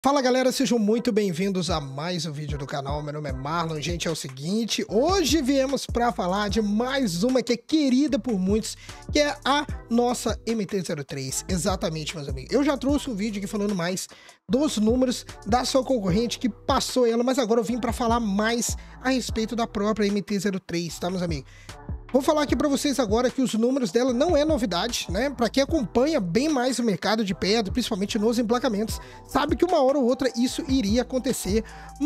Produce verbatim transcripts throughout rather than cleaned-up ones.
Fala galera, sejam muito bem-vindos a mais um vídeo do canal. Meu nome é Marlon. Gente, é o seguinte, hoje viemos para falar de mais uma que é querida por muitos, que é a nossa M T zero três. Exatamente, meus amigos. Eu já trouxe um vídeo aqui falando mais dos números da sua concorrente que passou ela, mas agora eu vim para falar mais a respeito da própria M T zero três, tá, meus amigos? Vou falar aqui para vocês agora que os números dela não é novidade, né? Para quem acompanha bem mais o mercado de pedra, principalmente nos emplacamentos, sabe que uma hora ou outra isso iria acontecer,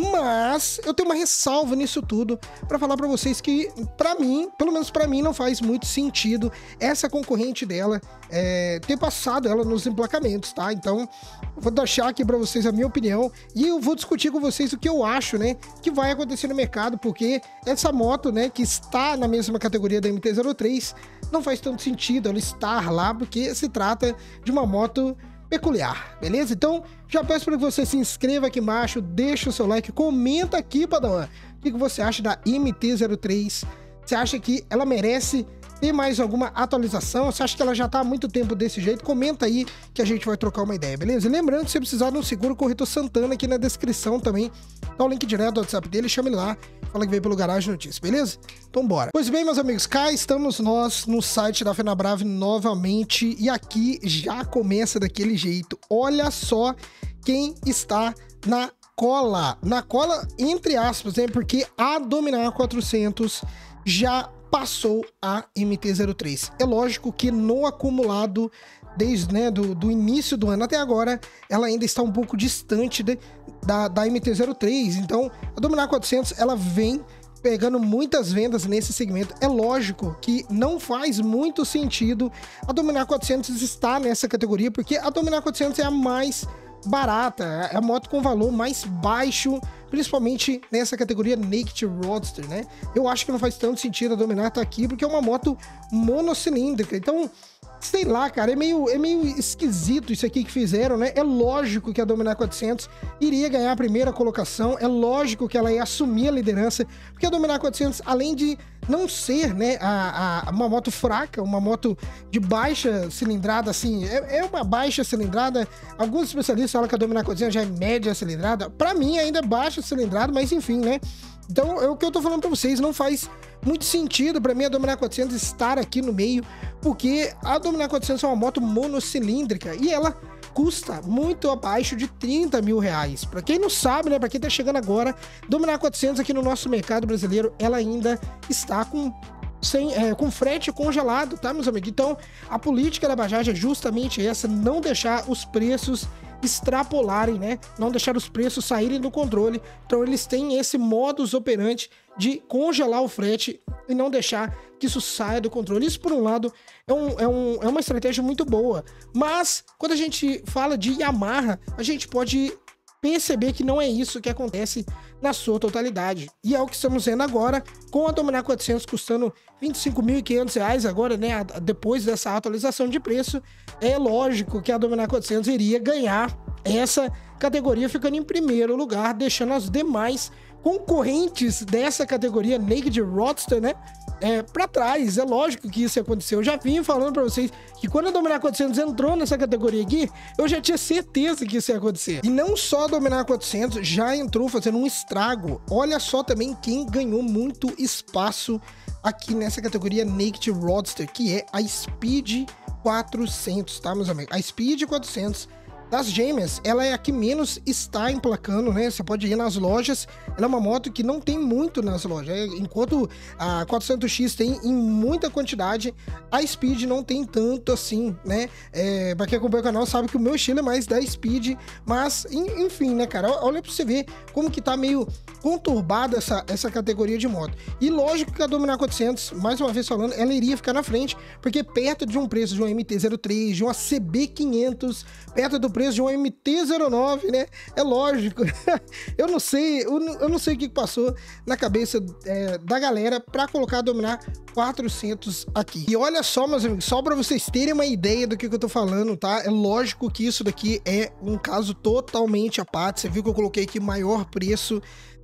mas eu tenho uma ressalva nisso tudo para falar para vocês que, para mim, pelo menos para mim, não faz muito sentido essa concorrente dela é, ter passado ela nos emplacamentos, tá? Então, vou deixar aqui para vocês a minha opinião e eu vou discutir com vocês o que eu acho, né, que vai acontecer no mercado, porque essa moto, né, que está na mesma categoria da M T zero três, não faz tanto sentido ela estar lá, porque se trata de uma moto peculiar, beleza? Então, já peço para que você se inscreva aqui embaixo, deixa o seu like, comenta aqui, Padawan, o que você acha da M T zero três, você acha que ela merece ter mais alguma atualização? Você acha que ela já tá há muito tempo desse jeito? Comenta aí que a gente vai trocar uma ideia, beleza? E lembrando, se você precisar de um seguro, Corretor Santana aqui na descrição também, dá o link direto do WhatsApp dele, chama ele lá, fala que veio pelo Garagem Notícias, beleza? Então bora. Pois bem, meus amigos, cá estamos nós no site da Fenabrave novamente e aqui já começa daquele jeito. Olha só quem está na cola. Na cola, entre aspas, né? Porque a Dominar quatrocentos já passou a M T zero três. É lógico que no acumulado, desde né, do, do início do ano até agora, ela ainda está um pouco distante de, da, da M T zero três. Então, a Dominar quatrocentos, ela vem pegando muitas vendas nesse segmento. É lógico que não faz muito sentido a Dominar quatrocentos estar nessa categoria, porque a Dominar quatrocentos é a mais barata, é a moto com valor mais baixo, principalmente nessa categoria Naked Roadster, né? Eu acho que não faz tanto sentido a Dominar estar aqui, porque é uma moto monocilíndrica, então, sei lá, cara, é meio, é meio esquisito isso aqui que fizeram, né? É lógico que a Dominar quatrocentos iria ganhar a primeira colocação, é lógico que ela ia assumir a liderança, porque a Dominar quatrocentos, além de não ser, né, a, a, uma moto fraca, uma moto de baixa cilindrada, assim, é, é uma baixa cilindrada, alguns especialistas falam que a Dominar quatrocentos já é média cilindrada, pra mim ainda é baixa cilindrada, mas enfim, né? Então, é o que eu tô falando pra vocês, não faz muito sentido pra mim a Dominar quatrocentos estar aqui no meio, porque a Dominar quatrocentos é uma moto monocilíndrica e ela custa muito abaixo de trinta mil reais. Pra quem não sabe, né, pra quem tá chegando agora, Dominar quatrocentos aqui no nosso mercado brasileiro, ela ainda está com Sem, é, com frete congelado, tá, meus amigos? Então, a política da Bajaj é justamente essa, não deixar os preços extrapolarem, né? Não deixar os preços saírem do controle. Então, eles têm esse modus operandi de congelar o frete e não deixar que isso saia do controle. Isso, por um lado, é, um, é, um, é uma estratégia muito boa. Mas, quando a gente fala de Yamaha, a gente pode perceber que não é isso que acontece na sua totalidade. E é o que estamos vendo agora, com a Dominar quatrocentos custando vinte e cinco mil e quinhentos reais agora, né, depois dessa atualização de preço. É lógico que a Dominar quatrocentos iria ganhar essa categoria, ficando em primeiro lugar, deixando as demais concorrentes dessa categoria Naked Roadster, né, é, para trás. É lógico que isso aconteceu. Eu já vim falando para vocês que quando a Dominar quatrocentos entrou nessa categoria aqui, eu já tinha certeza que isso ia acontecer. E não só a Dominar quatrocentos já entrou fazendo um estrago. Olha só também quem ganhou muito espaço aqui nessa categoria Naked Roadster, que é a Speed quatrocentos, tá, meus amigos? A Speed quatrocentos das gêmeas, ela é a que menos está emplacando, né? Você pode ir nas lojas, ela é uma moto que não tem muito nas lojas, enquanto a quatrocentos X tem em muita quantidade, a Speed não tem tanto assim, né? É, pra quem acompanha o canal sabe que o meu estilo é mais da Speed, mas enfim, né, cara? Olha pra você ver como que tá meio conturbada essa, essa categoria de moto. E lógico que a Dominar quatrocentos, mais uma vez falando, ela iria ficar na frente, porque perto de um preço de uma M T zero três, de uma C B quinhentos, perto do preço de um M T zero nove, né? É lógico. eu não sei, eu não, eu não sei o que passou na cabeça é, da galera para colocar a Dominar quatrocentos aqui. E olha só, meus amigos, só para vocês terem uma ideia do que, que eu tô falando, tá? É lógico que isso daqui é um caso totalmente à parte. Você viu que eu coloquei aqui maior preço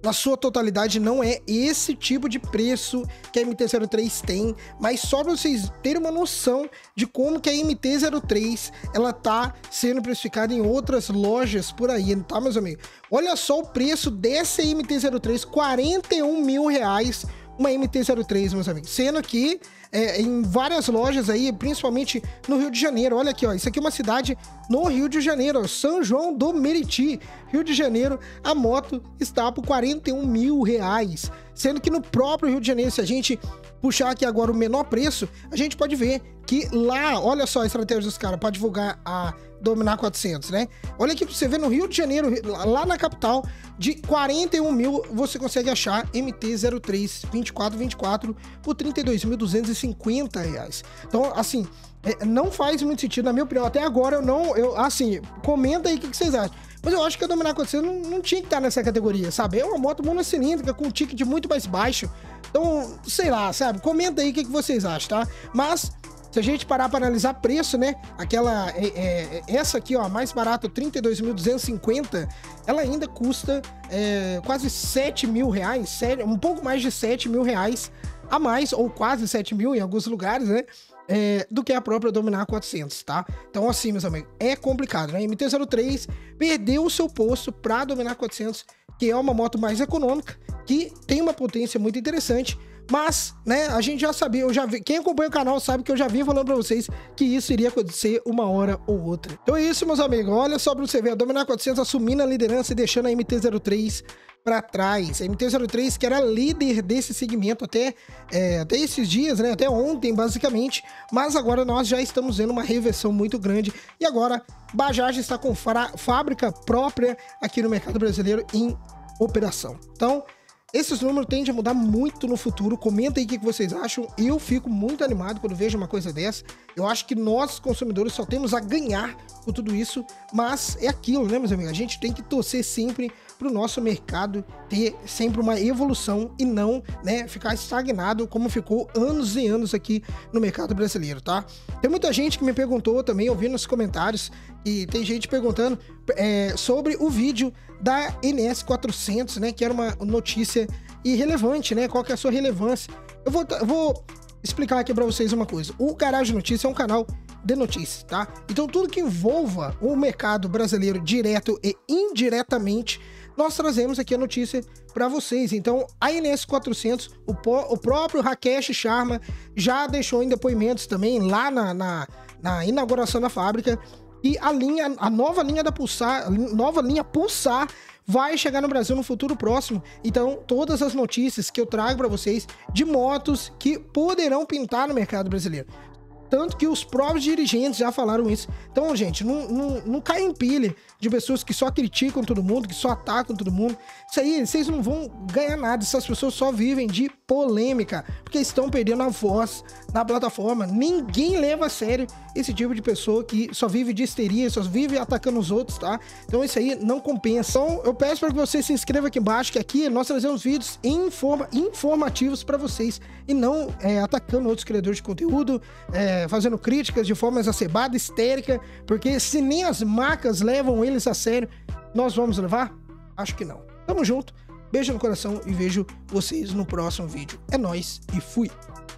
na sua totalidade não é esse tipo de preço que a M T zero três tem, mas só para vocês terem uma noção de como que a M T zero três ela tá sendo precificada em outras lojas por aí, tá, meus amigos? Olha só o preço dessa M T zero três, quarenta e um mil reais, uma M T zero três, meus amigos, sendo que é, em várias lojas aí, principalmente no Rio de Janeiro. Olha aqui, ó, isso aqui é uma cidade no Rio de Janeiro, ó, São João do Meriti, Rio de Janeiro. A moto está por quarenta e um mil reais, sendo que no próprio Rio de Janeiro, se a gente puxar aqui agora o menor preço, a gente pode ver que lá, olha só a estratégia dos caras para divulgar a Dominar quatrocentos, né? Olha aqui pra você ver, no Rio de Janeiro, lá na capital, de quarenta e um mil, você consegue achar M T zero três vinte e quatro vinte e quatro por trinta e dois mil duzentos e cinquenta reais. Então, assim, é, não faz muito sentido, na minha opinião. Até agora eu não, eu, assim, comenta aí o que, que vocês acham. Mas eu acho que a Dominar quatrocentos não, não tinha que estar nessa categoria, sabe? É uma moto monocilíndrica com um ticket muito mais baixo. Então, sei lá, sabe? Comenta aí o que, que vocês acham, tá? Mas se a gente parar para analisar preço, né? Aquela, é, é, essa aqui, ó, mais barata, trinta e dois mil duzentos e cinquenta, ela ainda custa é, quase sete mil reais, um pouco mais de sete mil reais a mais, ou quase sete mil em alguns lugares, né? É, do que a própria Dominar quatrocentos, tá? Então, assim, meus amigos, é complicado, né? A M T zero três perdeu o seu posto para Dominar quatrocentos, que é uma moto mais econômica, que tem uma potência muito interessante. Mas, né, a gente já sabia, eu já vi, quem acompanha o canal sabe que eu já vim falando pra vocês que isso iria acontecer uma hora ou outra. Então é isso, meus amigos, olha só pra você ver, a Dominar quatrocentos assumindo a liderança e deixando a M T zero três pra trás. A M T zero três, que era líder desse segmento até, é, até esses dias, né, até ontem, basicamente, mas agora nós já estamos vendo uma reversão muito grande e agora Bajaj está com fábrica própria aqui no mercado brasileiro em operação. Então, esses números tendem a mudar muito no futuro. Comenta aí o que vocês acham. Eu fico muito animado quando vejo uma coisa dessa. Eu acho que nós, consumidores, só temos a ganhar com tudo isso. Mas é aquilo, né, meus amigos? A gente tem que torcer sempre para o nosso mercado ter sempre uma evolução e não, né, ficar estagnado como ficou anos e anos aqui no mercado brasileiro, tá? Tem muita gente que me perguntou também, eu vi nos comentários, e tem gente perguntando é, sobre o vídeo da N S quatrocentos, né, que era uma notícia irrelevante, né? Qual que é a sua relevância? Eu vou, eu vou explicar aqui para vocês uma coisa. O Garagem Notícia é um canal de notícias, tá? Então tudo que envolva o mercado brasileiro direto e indiretamente, nós trazemos aqui a notícia para vocês. Então, a N S quatrocentos, o, o próprio Rakesh Sharma já deixou em depoimentos também lá na, na, na inauguração da fábrica, e a linha, a nova linha da Pulsar, nova linha Pulsar vai chegar no Brasil no futuro próximo. Então, todas as notícias que eu trago para vocês de motos que poderão pintar no mercado brasileiro. Tanto que os próprios dirigentes já falaram isso. Então, gente, não, não, não caia em pilha de pessoas que só criticam todo mundo, que só atacam todo mundo. Isso aí, vocês não vão ganhar nada. Essas pessoas só vivem de polêmica, porque estão perdendo a voz na plataforma. Ninguém leva a sério esse tipo de pessoa que só vive de histeria, só vive atacando os outros, tá? Então isso aí não compensa. Então eu peço para que você se inscreva aqui embaixo, que aqui nós trazemos vídeos informa informativos para vocês e não é, atacando outros criadores de conteúdo, é, fazendo críticas de forma exacerbada, histérica, porque se nem as marcas levam eles a sério, nós vamos levar? Acho que não. Tamo junto, beijo no coração e vejo vocês no próximo vídeo. É nóis e fui!